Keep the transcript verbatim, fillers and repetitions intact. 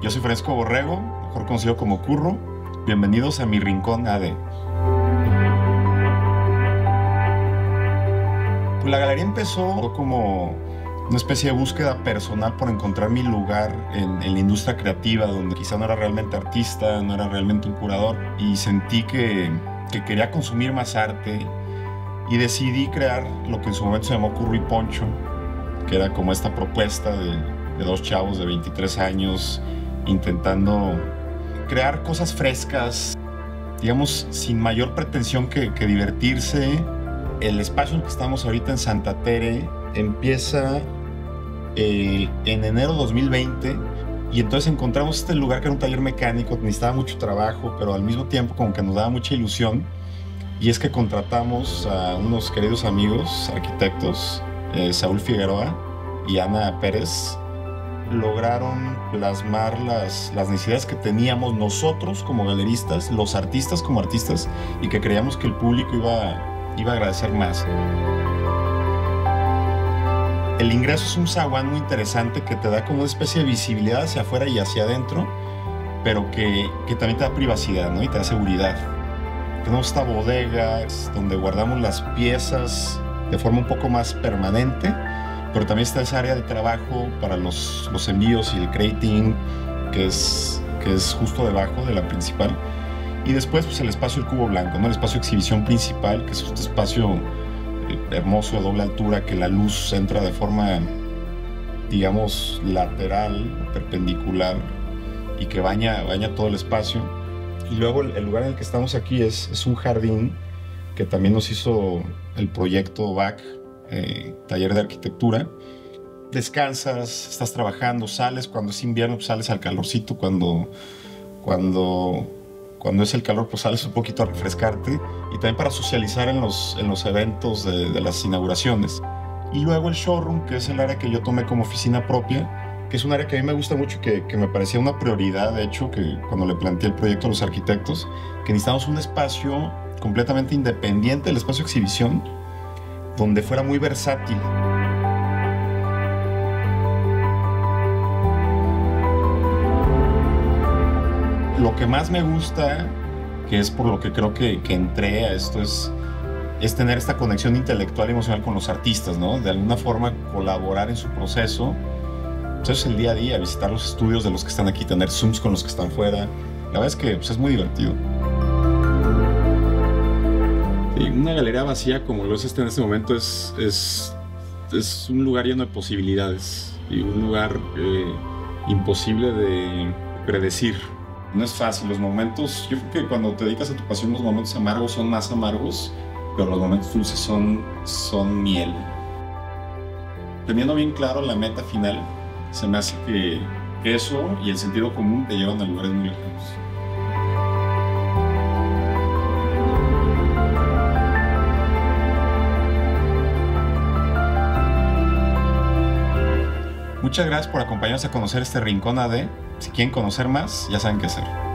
Yo soy Francisco Borrego, mejor conocido como Curro. Bienvenidos a mi Rincón A D. Pues la galería empezó como una especie de búsqueda personal por encontrar mi lugar en, en la industria creativa, donde quizá no era realmente artista, no era realmente un curador, y sentí que, que quería consumir más arte y decidí crear lo que en su momento se llamó Curro y Poncho, que era como esta propuesta de, de dos chavos de veintitrés años intentando crear cosas frescas, digamos, sin mayor pretensión que, que divertirse. El espacio en el que estamos ahorita en Santa Tere empieza eh, en enero de dos mil veinte, y entonces encontramos este lugar que era un taller mecánico, necesitaba mucho trabajo, pero al mismo tiempo como que nos daba mucha ilusión, y es que contratamos a unos queridos amigos arquitectos, eh, Saúl Figueroa y Ana Pérez. Lograron plasmar las, las necesidades que teníamos nosotros como galeristas, los artistas como artistas, y que creíamos que el público iba, iba a agradecer más. El ingreso es un zaguán muy interesante que te da como una especie de visibilidad hacia afuera y hacia adentro, pero que, que también te da privacidad, ¿no? Y te da seguridad. Tenemos esta bodega donde guardamos las piezas de forma un poco más permanente, pero también está esa área de trabajo para los, los envíos y el crating, que es, que es justo debajo de la principal. Y después pues, el espacio del Cubo Blanco, ¿no? El espacio de exhibición principal, que es este espacio eh, hermoso de doble altura, que la luz entra de forma, digamos, lateral, perpendicular, y que baña, baña todo el espacio. Y luego el, el lugar en el que estamos aquí es, es un jardín que también nos hizo el proyecto B A C, Eh, taller de arquitectura. Descansas, estás trabajando, sales, cuando es invierno pues sales al calorcito, cuando, cuando, cuando es el calor pues sales un poquito a refrescarte, y también para socializar en los, en los eventos de, de las inauguraciones. Y luego el showroom, que es el área que yo tomé como oficina propia, que es un área que a mí me gusta mucho, que, que me parecía una prioridad, de hecho, que cuando le planteé el proyecto a los arquitectos, que necesitábamos un espacio completamente independiente del espacio de exhibición, donde fuera muy versátil. Lo que más me gusta, que es por lo que creo que, que entré a esto, es, es tener esta conexión intelectual y emocional con los artistas, ¿no? De alguna forma colaborar en su proceso. Entonces el día a día, visitar los estudios de los que están aquí, tener Zooms con los que están fuera. La verdad es que pues, es muy divertido. Una galería vacía como lo es este en este momento es, es, es un lugar lleno de posibilidades y un lugar eh, imposible de predecir. No es fácil, los momentos, yo creo que cuando te dedicas a tu pasión los momentos amargos son más amargos, pero los momentos dulces son, son miel. Teniendo bien claro la meta final, se me hace que, que eso y el sentido común te llevan a lugares muy lejanos. Muchas gracias por acompañarnos a conocer este Rincón A D. Si quieren conocer más, ya saben qué hacer.